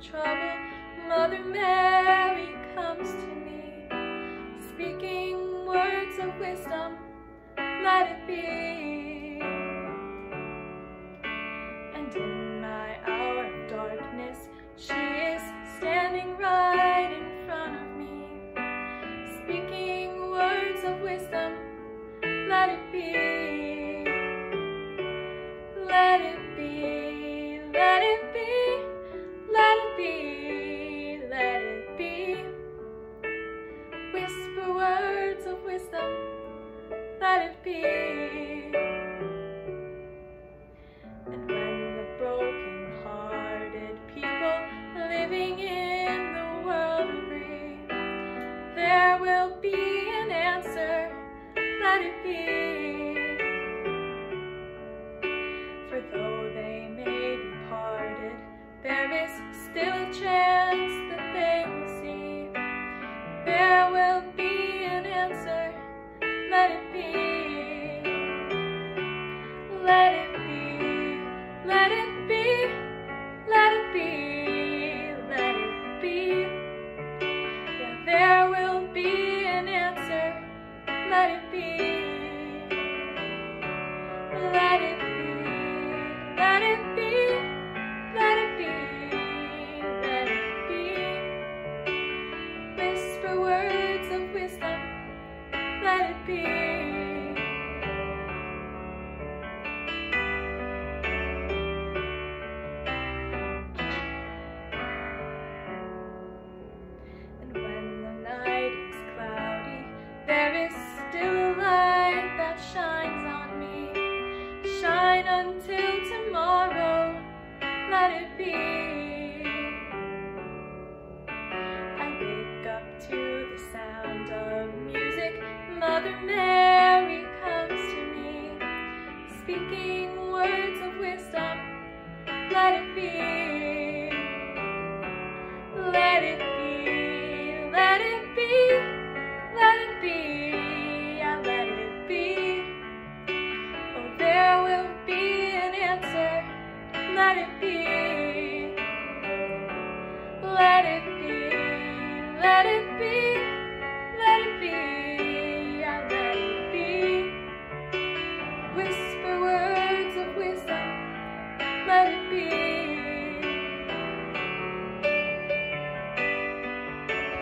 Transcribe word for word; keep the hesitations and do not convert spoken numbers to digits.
trouble, Mother Mary comes to me, speaking words of wisdom, let it be. And in my hour of darkness, she is standing right in front of me, speaking words of wisdom, let it be. Let it be, let it be, let it be, let it be. Whisper words of wisdom, let it be. And when the broken-hearted people living in the world agree, there will be an answer, let it be. For though they may be parted, there is still a chance that they will see. There will be an answer, let it be. Let it be, let it be, let it be, let it be. Yeah, there will be an answer, let it be. Let it be. Let it be, let it be, let it be. Whisper words of wisdom, let it be. And when the night is cloudy, there is still a light that shines on me. Shine until tomorrow, let it be. I wake up to the sound of music, Mother Mary comes to me, speaking words of wisdom, let it be. Let it be, let it be, let it be, yeah, let it be. Oh, there will be an answer, let it be. Let it be, let it be.